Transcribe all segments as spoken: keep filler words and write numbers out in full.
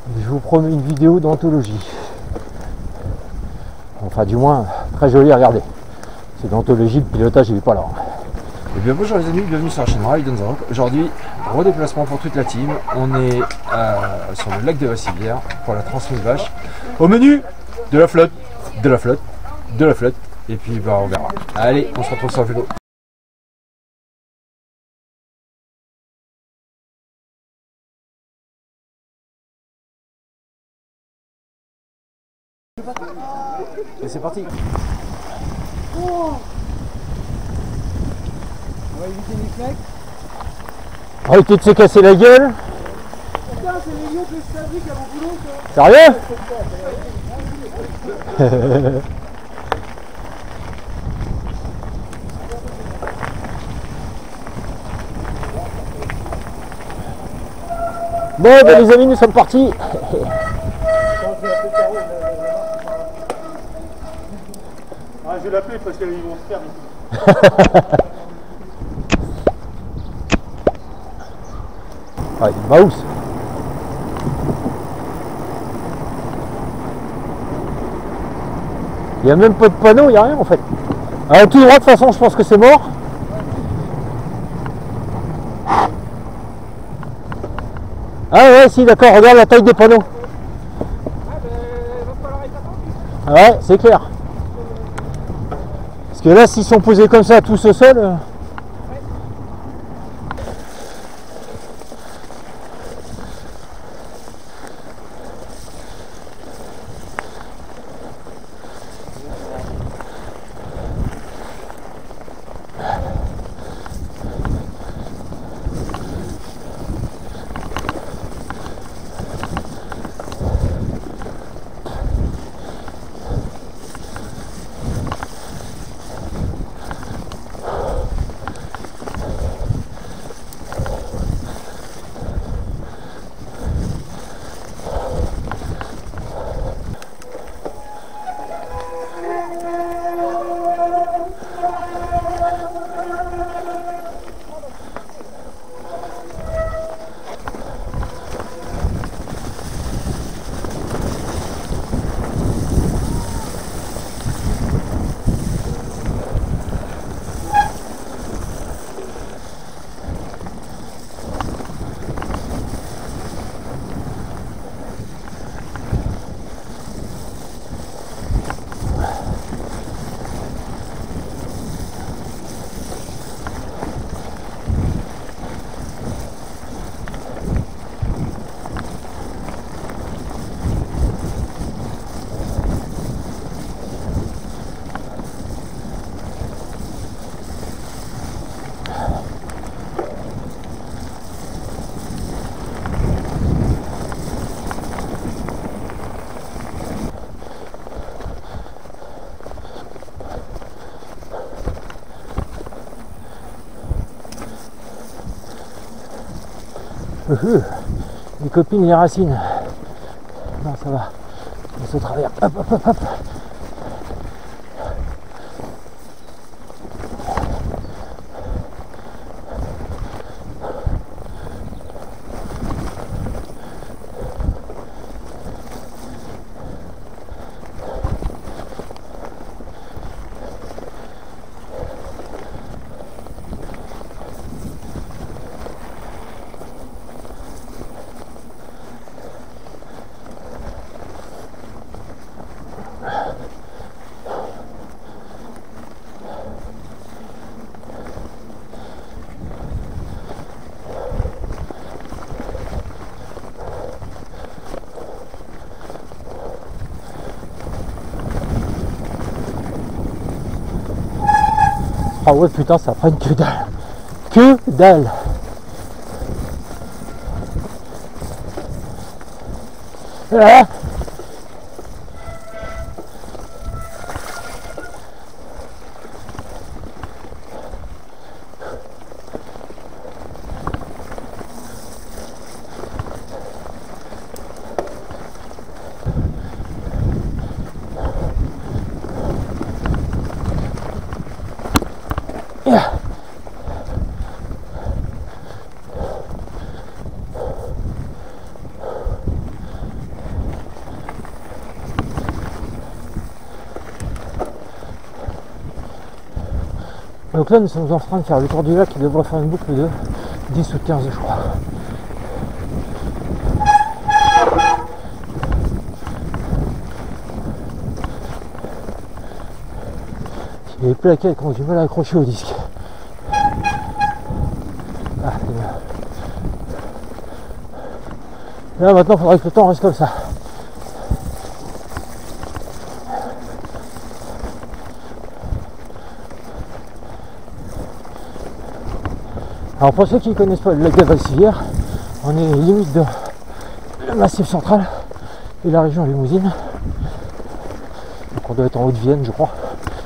Je vous promets une vidéo d'anthologie. Enfin du moins très jolie à regarder. C'est d'anthologie, le pilotage il est pas là. Et bien bonjour les amis, bienvenue sur la chaîne Ride on the Rock. Aujourd'hui, gros déplacement pour toute la team. On est euh, sur le lac de Vassivière pour la transmise vache. Au menu, de la flotte, de la flotte, de la flotte. Et puis bah, on verra. Allez, on se retrouve sur le vélo. Et c'est parti. Oh, on va éviter les flecs. Arrêtez de se casser la gueule. Putain, c'est les lions que je fabrique à mon boulot, ça. Sérieux? Bon ben les amis, nous sommes partis. Ah, je vais l'appeler parce qu'ils vont se faire. Ah, il va où ça? Il n'y a même pas de panneau, il n'y a rien en fait. Alors, tout droit, de toute façon, je pense que c'est mort. Ah ouais, si, d'accord, regarde la taille des panneaux. Ouais, c'est clair. Parce que là, s'ils sont posés comme ça, tous au sol... Euh... Les copines, les racines. Non, ça va. On se travers. Hop, hop, hop, hop. Ah ouais putain, ça prenne que dalle. Que dalle. Ah. Donc là nous sommes en train de faire le tour du lac qui devrait faire une boucle de dix ou quinze je crois. Il y a les plaquettes qui ont du mal à accrocher au disque. Ah, c'est bien. Là maintenant il faudrait que le temps reste comme ça. Alors pour ceux qui ne connaissent pas le lac de Valsivière, on est limite de le Massif central et la région Limousine. Donc on doit être en Haute-Vienne je crois.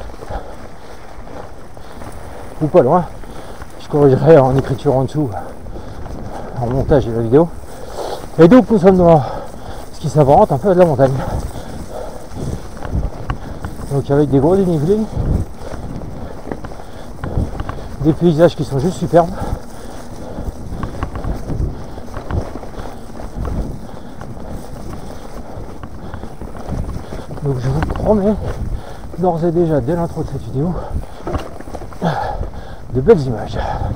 Ou pas loin. Je corrigerai en écriture en dessous, en montage de la vidéo. Et donc nous sommes dans ce qui s'apparente un peu à de la montagne. Donc avec des gros dénivelés, des paysages qui sont juste superbes. Donc je vous promets d'ores et déjà dès l'intro de cette vidéo de belles images.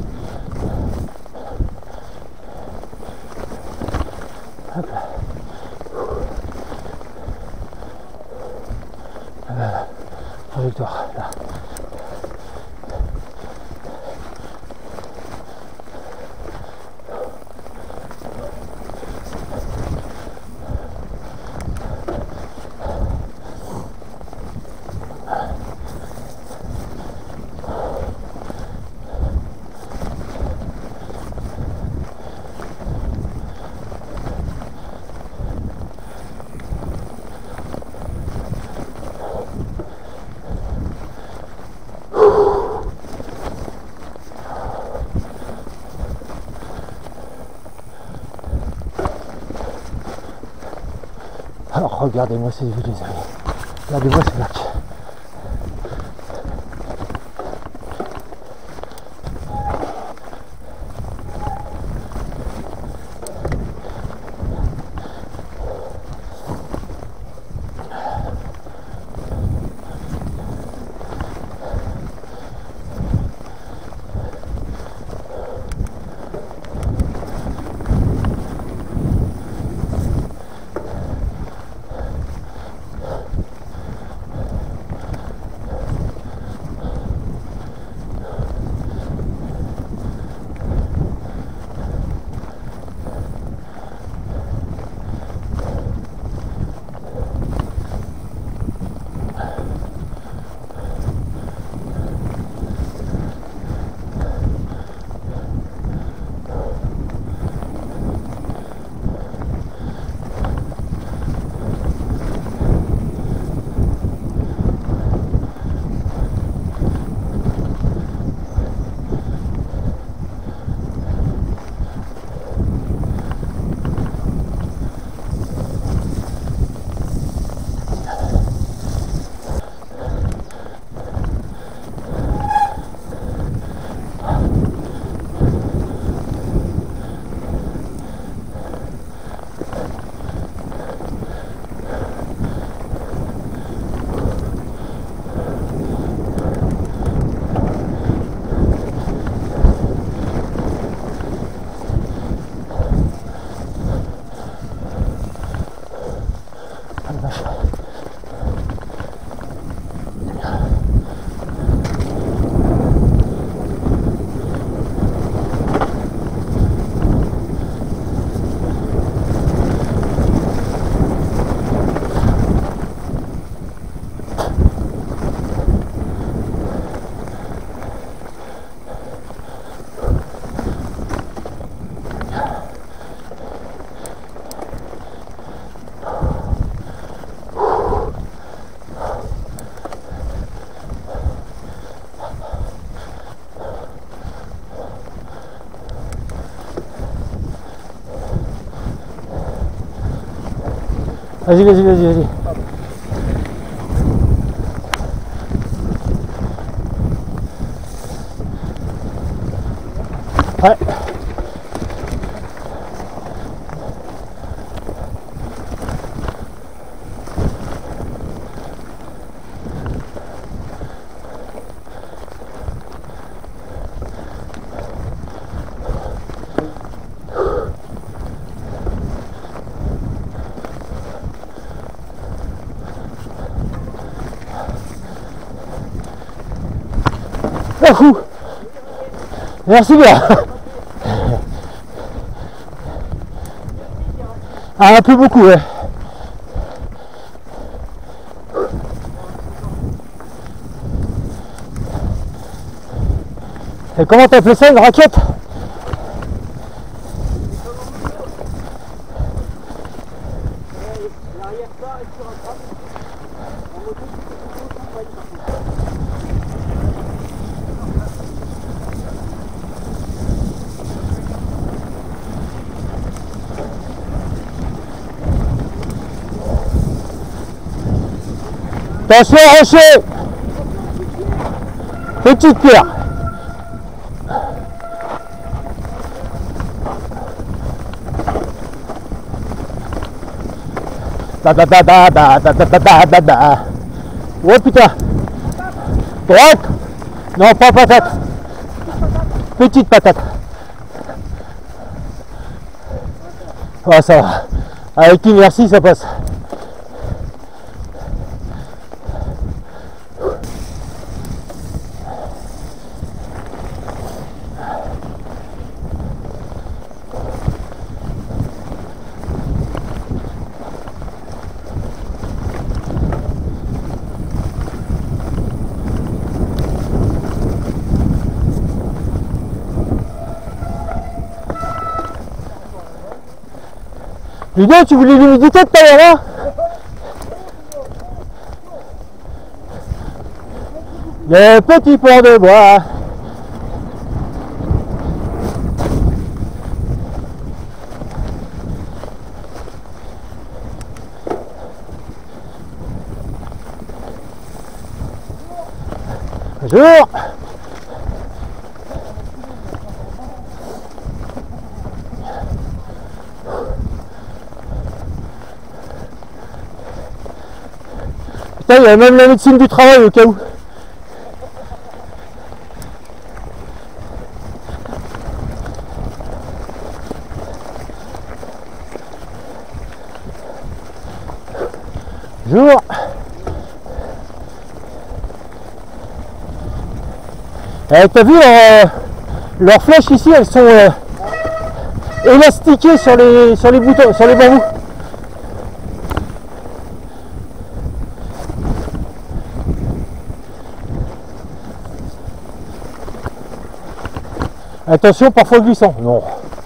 Hop là. Euh, trajectoire là. Alors regardez-moi ces vues les amis. Regardez-moi ce lac. Vas-y, vas-y, vas-y, vas-y. Ouais. Oh, fou. Merci bien. Ah, un peu beaucoup, ouais. Et comment t'as appelé ça, une raquette? L'arrière-part est sur un tram. En moto, tu peux plutôt campagne par contre. Attention, rocher. Petite pierre. Ba ba ba ba ba ba ba ba ba ba. Ouais putain. Droite. Non, pas patate. Petite patate. Ah, ça va. Avec inertie ça passe. Ludo, tu voulais l'humidité tout à l'heure, hein? Les petits ports de bois. Bonjour. Putain, il y a même la médecine du travail au cas où. Bonjour. Eh, t'as vu euh, leurs flèches ici, elles sont euh, élastiquées sur les sur les boutons, sur les bambous. Attention, parfois glissant. Non.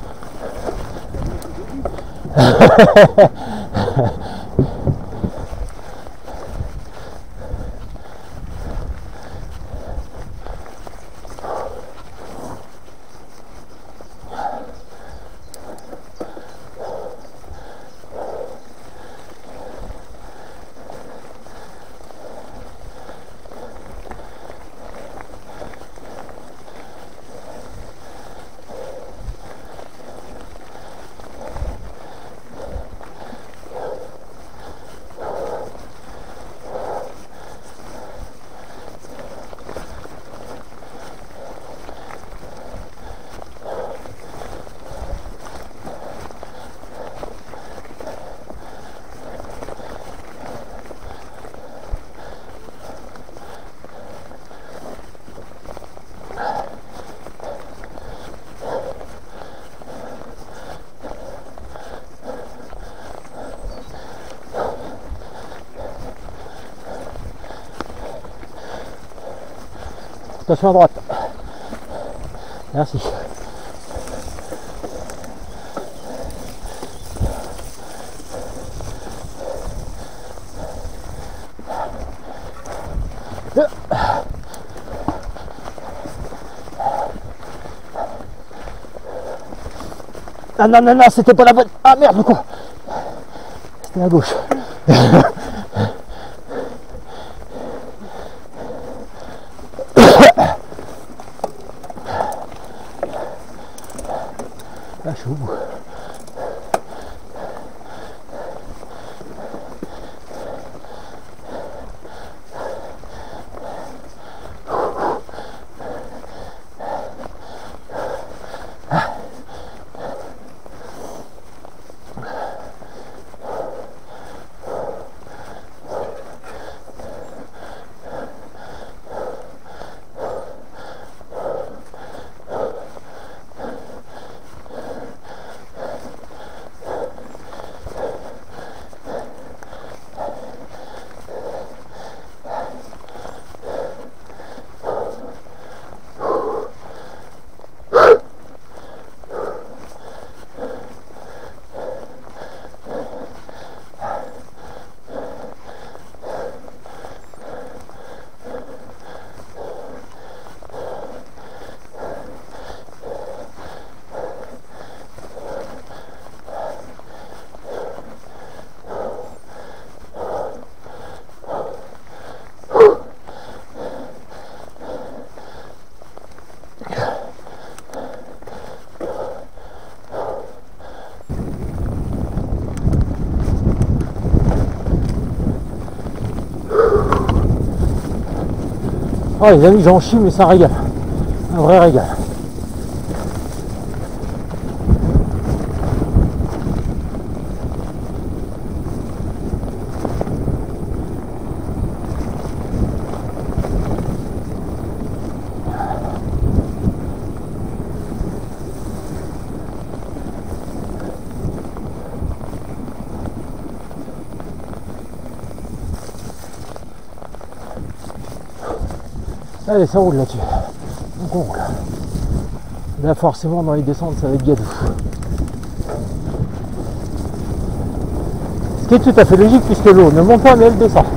Attention à droite. Merci. Ah non, non, non, c'était pas la bonne. Ah merde, quoi. C'était à gauche. Ah, je suis au bout. Oh les amis, j'en chie, mais c'est un régal. Un vrai régal. Allez, ça roule là-dessus. Donc on roule. Là, forcément, dans les descentes, ça va être gadou. Ce qui est tout à fait logique puisque l'eau ne monte pas, mais elle descend.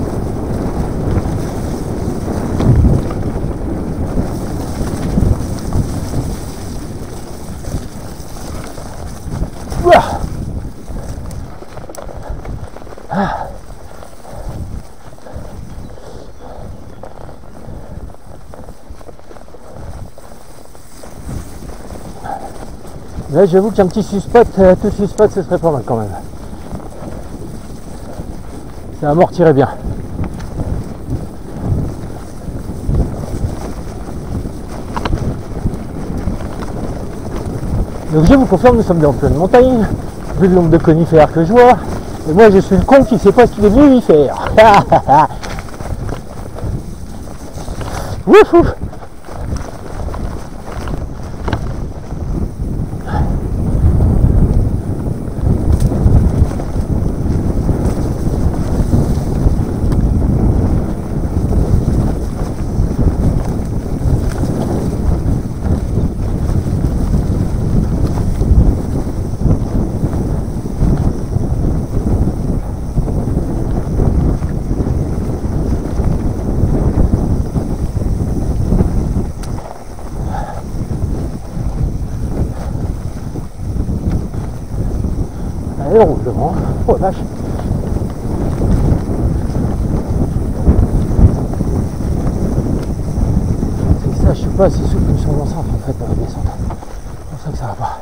Ouah. Ah. Là, j'avoue qu'un petit suspect, euh, tout suspect, ce serait pas mal quand même. Ça amortirait bien. Donc je vous confirme, nous sommes dans pleine montagne, vu le nombre de conifères que je vois. Et moi, je suis le con qui sait pas ce qu'il est venu y faire. Ouf, ouf. Allez, on roule devant. Oh vache. C'est ça, je suis pas assez souple sur l'enceinte en fait dans la descente. C'est pour ça que ça va pas.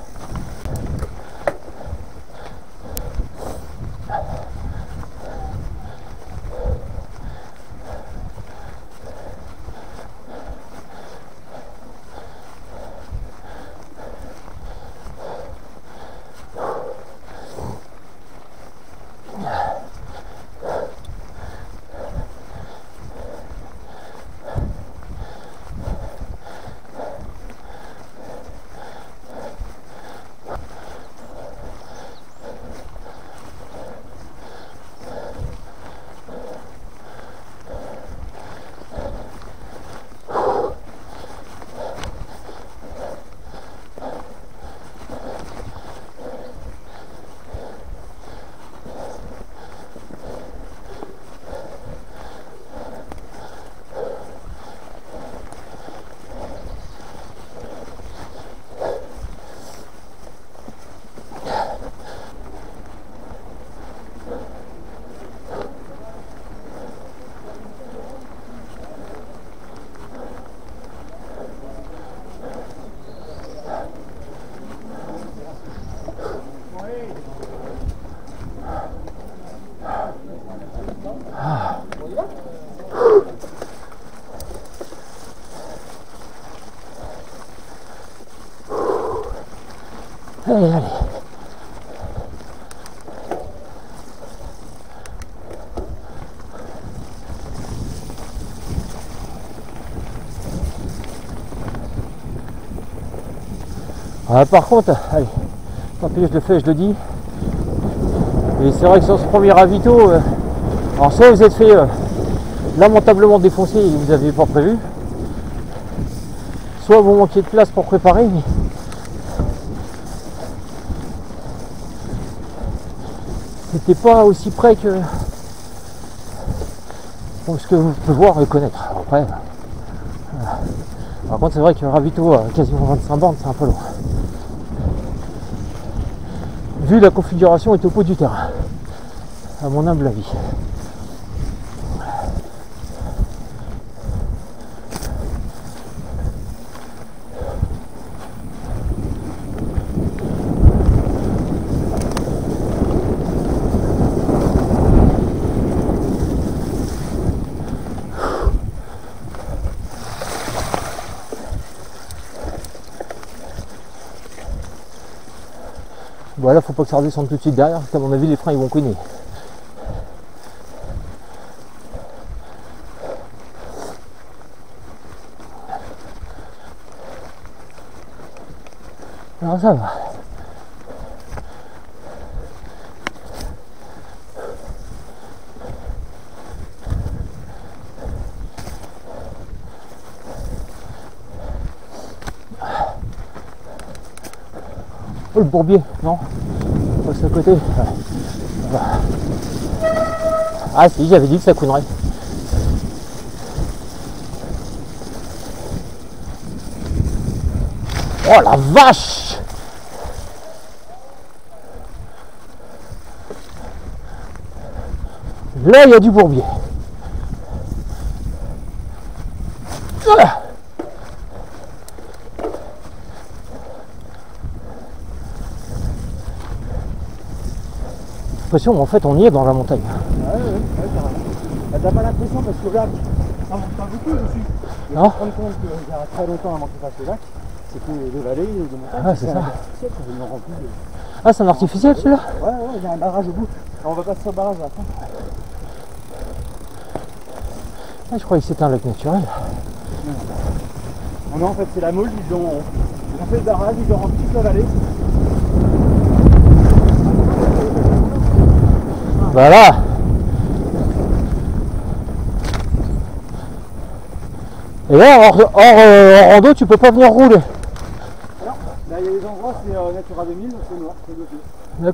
Allez, allez. Ah, par contre, allez, tant pis, je le fais, je le dis. Et c'est vrai que sur ce premier ravito, euh, alors soit vous êtes fait euh, lamentablement défoncer et vous n'aviez pas prévu, soit vous manquiez de place pour préparer, mais c'était pas aussi près que ce que vous pouvez voir et connaître. Après, voilà. Par contre, c'est vrai que ravito à quasiment vingt-cinq bornes, c'est un peu loin. Vu la configuration est au bout du terrain, à mon humble avis. Voilà, faut pas que ça redescende tout de suite derrière, parce qu'à mon avis les freins ils vont cogner. Alors ça va. Oh, le bourbier, non, on passe à côté. Voilà. Ah si, j'avais dit que ça couinerait. Oh la vache! Là, il y a du bourbier. Ah, l'impression en fait on y est dans la montagne. Ouais, ouais, ouais, carrément. T'as pas l'impression parce que le lac, ça monte pas beaucoup dessus. Et Non. tu te rends compte qu'il y a très longtemps avant qu'il fasse le lac, c'est que les vallées, les montagnes, Ah, c'est ça. artificiel, ils n'ont rempli de... Ah, c'est un artificiel celui-là? Ouais, ouais, il y a un barrage au bout. Alors, on va passer au barrage à la fin. Ah, je croyais que c'était un lac naturel. Non, non, en fait, c'est la Meule, ils ont, ils ont fait le barrage, ils ont rempli toute la vallée. Voilà. Et là, hors, hors, euh, hors rando, tu peux pas venir rouler. Alors, là, il y a des endroits, c'est euh, Natura deux mille, c'est noir, c'est bloqué. Yep.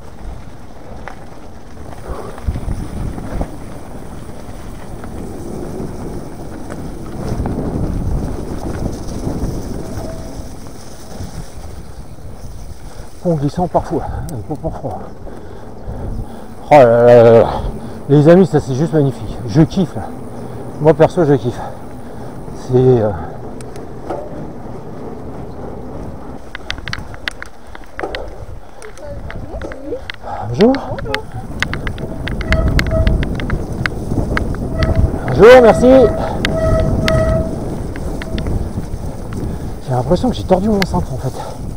Pont glissant parfois, pas pour froid. Oh là là là là. Les amis, ça c'est juste magnifique. Je kiffe là. Moi perso, je kiffe. C'est euh... Bonjour. Bonjour, merci. J'ai l'impression que j'ai tordu mon cintre en fait.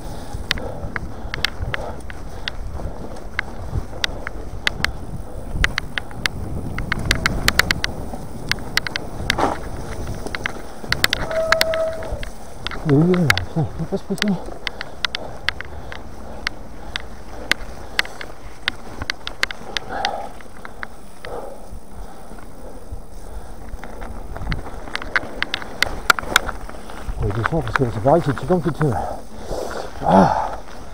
Oui, oui, oui, viens, viens pas se péter. Oui, doucement parce que c'est pareil, c'est tout le temps que tu te fais mal. Ah.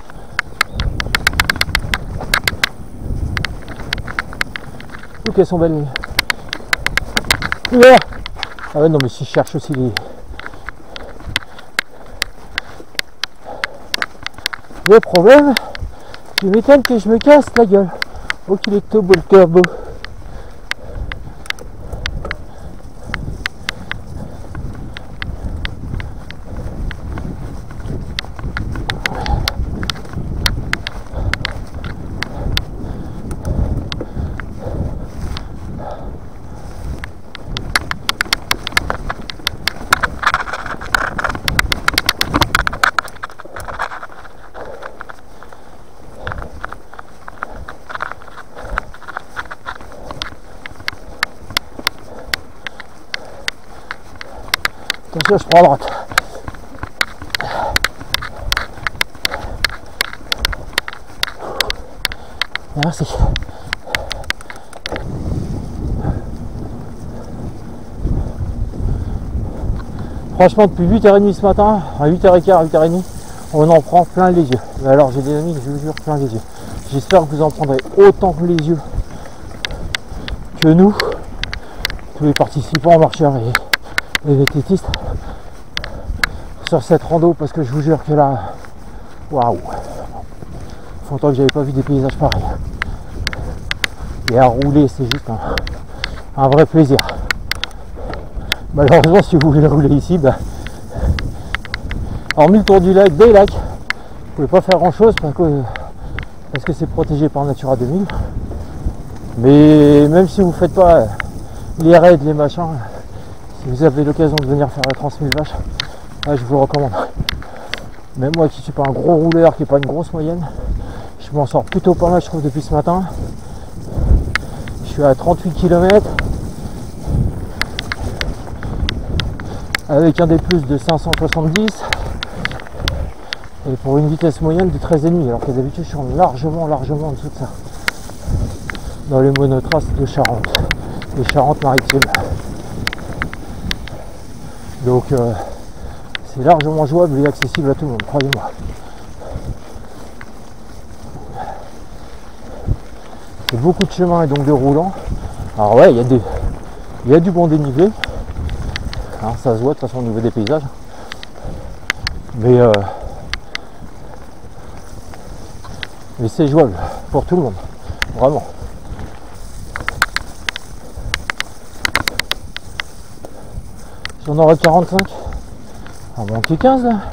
Oh, qu'elles sont belles. Ouvert. Ah ouais, non, mais si je cherche aussi les... Le problème, tu m'étonnes que je me casse la gueule. Oh qu'il est tôt beau le turbo. Attention, je prends à droite. Merci. Franchement, depuis huit heures trente ce matin, à huit heures quinze, huit heures trente, on en prend plein les yeux. Alors j'ai des amis, je vous jure, plein les yeux. J'espère que vous en prendrez autant que les yeux que nous, tous les participants, marcheurs et les vététistes, sur cette rando, parce que je vous jure que là, waouh, faut longtemps que j'avais pas vu des paysages pareils. Et à rouler, c'est juste un, un vrai plaisir. Malheureusement, si vous voulez rouler ici, ben, hormis le tour du lac, des lacs, vous pouvez pas faire grand chose parce que parce que c'est protégé par Natura deux mille. Mais même si vous faites pas les raids, les machins, si vous avez l'occasion de venir faire la Transmille Vache, là, je vous le recommande. Même moi qui suis pas un gros rouleur, qui n'est pas une grosse moyenne, je Je m'en sors plutôt pas mal, je trouve, depuis ce matin. Je suis à trente-huit kilomètres avec un D plus de cinq cent soixante-dix et pour une vitesse moyenne de treize virgule cinq, alors que d'habitude je suis largement largement en dessous de ça dans les monotraces de Charente et Charente-Maritime. Donc euh, c'est largement jouable et accessible à tout le monde, croyez-moi. C'est beaucoup de chemin et donc de roulant. Alors ouais, il y a des il y a du bon dénivelé. Hein, ça se voit de toute façon au niveau des paysages. Mais euh, mais c'est jouable pour tout le monde. Vraiment. J'en aurais quarante-cinq. On va manquer quinze là.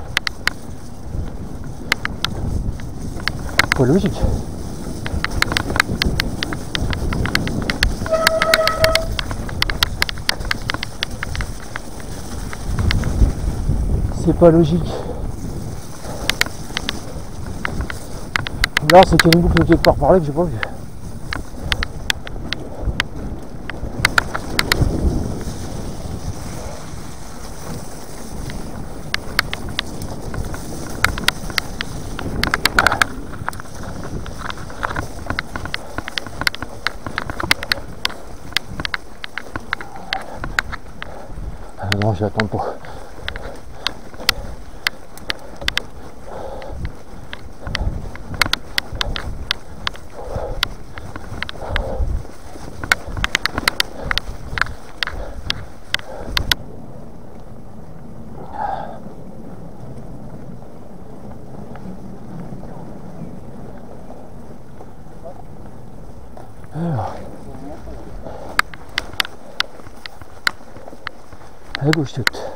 Pas logique. C'est pas logique. Là, c'est qu'il y a une boucle quelque part par là que j'ai pas vu. Ah non, je vais attendre pas. Alors. À gauche toute.